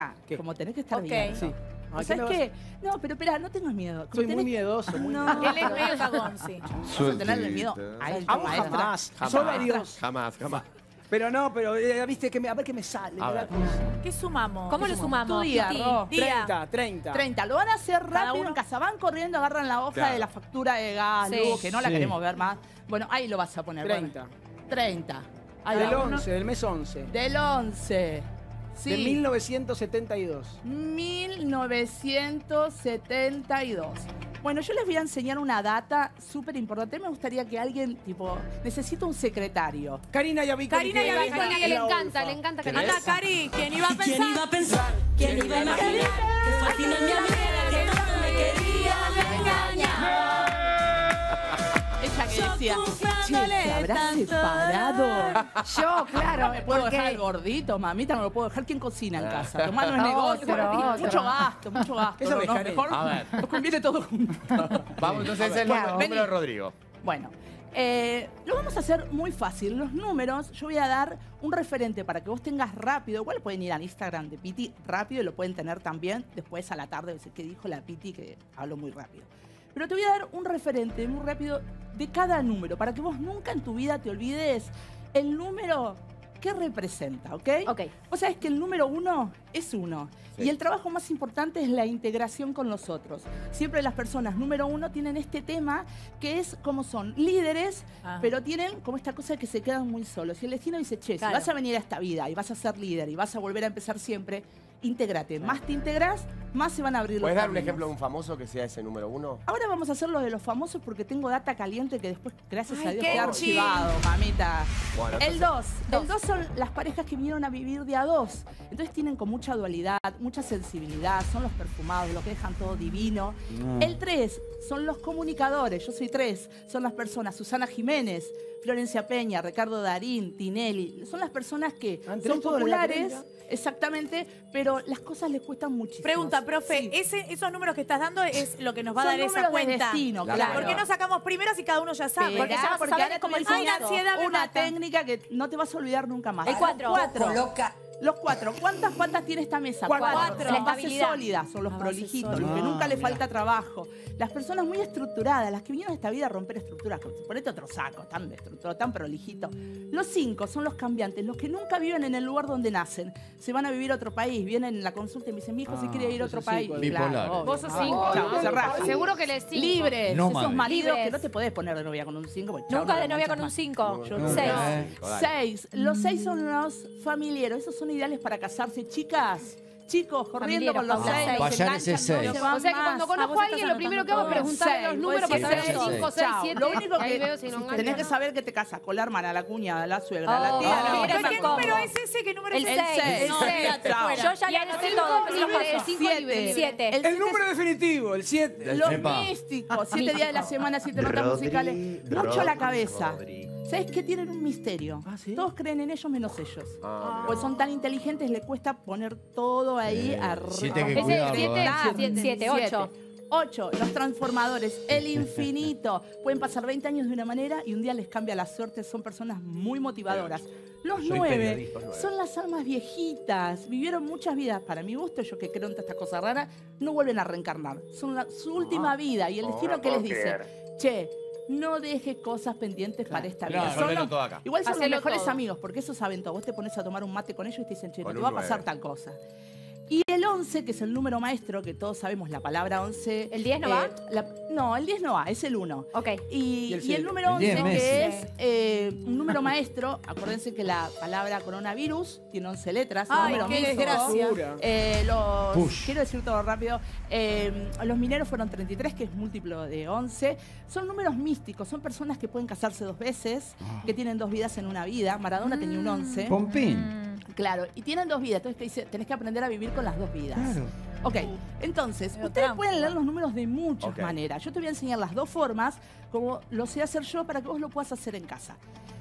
¿Qué? como tenés que estar Ok. bien. Sí. O sea, es que, no, pero espera, no tengas miedo. Soy Tenés- muy miedoso, muy No. miedoso. Él es medio cagón, sí. Vas a tenerle miedo a él, A vos maestra. jamás. Jamás. Solo a Dios. Jamás, jamás. Pero no, pero viste, que a ver qué me sale. A me da ver. cosa. ¿Qué sumamos? ¿Cómo lo sumamos? Tu día, Titi? Ro. Día. 30. 30. Lo van a hacer Cada rápido uno. en casa. Van corriendo, agarran la hoja Claro. de la factura de gas, Sí. luz, que no la Sí. queremos ver más. Bueno, ahí lo vas a poner. 30. Bueno, 30. Ahí Del va uno. 11, del mes 11. Del 11. Sí. De 1972. 1972. Bueno, yo les voy a enseñar una data súper importante. Me gustaría que alguien, tipo, necesito un secretario. Karina Yavica. Karina Yavica, Karina, que le encanta, le encanta que Anda, Cari, ¿quién iba a ¿Quién pensar? iba a pensar? ¿Quién iba a imaginar? Que fue al final mi amiga que no me quería engañar. Ella que decía, che, ¿se Sufrándole habrá tanto separado? Yo, claro, No me puedo porque- dejar el gordito, mamita, no lo puedo dejar. ¿Quién cocina en casa? Tomás no es negocio. Otro. Mucho gasto, mucho gasto. Eso No, me no, dejaré. mejor A ver. nos conviene todo junto. Vamos, entonces es el Claro. número de Rodrigo. Bueno, lo vamos a hacer muy fácil. Los números, yo voy a dar un referente para que vos tengas rápido. Igual pueden ir al Instagram de Piti rápido y lo pueden tener también después a la tarde. Decir, ¿qué dijo la Piti? Que hablo muy rápido. Pero te voy a dar un referente muy rápido de cada número para que vos nunca en tu vida te olvides el número que representa, ¿ok? Ok. Vos sabés que el número 1 es 1. Sí. Y el trabajo más importante es la integración con los otros. Siempre las personas número 1 tienen este tema que es como son líderes, Ah. pero tienen como esta cosa que se quedan muy solos. Y el destino dice, che, Claro. si vas a venir a esta vida y vas a ser líder y vas a volver a empezar siempre, intégrate. Más te integras, más se van a abrir los ¿Puedes dar un caminos. ejemplo de un famoso que sea ese número 1? Ahora vamos a hacer lo de los famosos porque tengo data caliente que después, gracias Ay, a Dios, qué queda chill. archivado, mamita. Bueno, El 2. Dos. El 2 son las parejas que vinieron a vivir de a dos. Entonces tienen con mucha dualidad, mucha sensibilidad, son los perfumados, los que dejan todo divino. El 3 son los comunicadores, yo soy 3. Son las personas, Susana Jiménez, Florencia Peña, Ricardo Darín, Tinelli. Son las personas que ¿Andrés son todo en la populares, trenza? exactamente, pero las cosas les cuestan muchísimo. Pregunta, profe, Sí. esos números que estás dando es lo que nos va a Son dar esa números de cuenta. destino, Claro. ¿Por qué no sacamos primeras y cada uno ya sabe? Esperá, Porque ya vas a porque saber ahora como te el voy a enseñar fondo. Ay, la ansiedad me una mata. técnica que no te vas a olvidar nunca más. El 4. Los 4. Los 4. ¿Cuántas patas tiene esta mesa? 4. Son La las bases estabilidad. sólidas, son los La base prolijitos, sólida. los que nunca le mirá. falta trabajo. Las personas muy estructuradas, las que vinieron a esta vida a romper estructuras. Ponete otro saco, tan estructurado, tan prolijito. Los 5 son los cambiantes, los que nunca viven en el lugar donde nacen. Se van a vivir a otro país, vienen en la consulta y me dicen, mi hijo se quiere ir a otro yo soy país. cinco. Bipolar. obvio. Vos sos Ah, 5. chao, cerrá. Seguro que le 5. Libres, No, esos madre. maridos Libres. que no te podés poner de novia con un 5. Nunca de novia con un 5. Yo no. 6. No. 6. Los 6 son los familiares. Esos son ideales para casarse. Chicas, chicos, corriendo Familiares, con los Paula. 6. Payares es 6. O sea que cuando conozco a alguien, lo primero que hago es preguntarle los números para saber si es 5, 6, 7. Lo único Ahí que veo si no engaño. tenés que saber que te casas con la hermana, la cuñada, la suegra, la Oh, tía, la mira, abuela. esa ¿Qué ¿Cómo? número es ese? ¿Qué número El es 6. ese? El No, seis. olvídate, Chao. fuera. Yo ya le anoté todo, pero libre, el 5 siete. libre. 7. El El siete número definitivo, el 7. Los Epa. místicos, 7 días de la semana, 7 notas musicales. Mucho a la cabeza. ¿Sabes qué? Tienen un misterio. Ah, ¿sí? Todos creen en ellos menos ellos. Ah, Pues son tan inteligentes, le cuesta poner todo ahí arriba. siete que Ese cuidarlo, 7, 8. 8, los transformadores, el infinito. Pueden pasar 20 años de una manera y un día les cambia la suerte. Son personas muy motivadoras. Los Soy 9 periodista, los 9. son las almas viejitas. Vivieron muchas vidas. Para mi gusto, yo que creo en todas estas cosas raras, no vuelven a reencarnar. Son su última vida. Y el destino que les dice, che, no dejes cosas pendientes para esta vida. Claro, Son resolvelo los- todo acá. Igual son los Hacelo mejores todo. amigos, porque eso saben todo. Vos te pones a tomar un mate con ellos y te dicen, che, no Con te un va a pasar 9. tal cosa. Y el 11, que es el número maestro, que todos sabemos la palabra 11. ¿El 10 no va? No, el 10 no va, es el 1. Ok. Y, ¿Y el y siete? el número El 10 11, Messi. que es un número maestro, acuérdense que la palabra coronavirus tiene 11 letras. un Ay, número qué místico. desgracia. Push. Quiero decir todo rápido, los mineros fueron 33, que es múltiplo de 11. Son números místicos, son personas que pueden casarse 2 veces, que tienen 2 vidas en una vida. Maradona tenía un 11. Pompín. Claro, y tienen 2 vidas, entonces te dice, tenés que aprender a vivir con las 2 vidas. Claro. Ok, entonces, Medio ustedes trampa. pueden leer los números de muchas Ok. maneras. Yo te voy a enseñar las 2 formas, como lo sé hacer yo, para que vos lo puedas hacer en casa.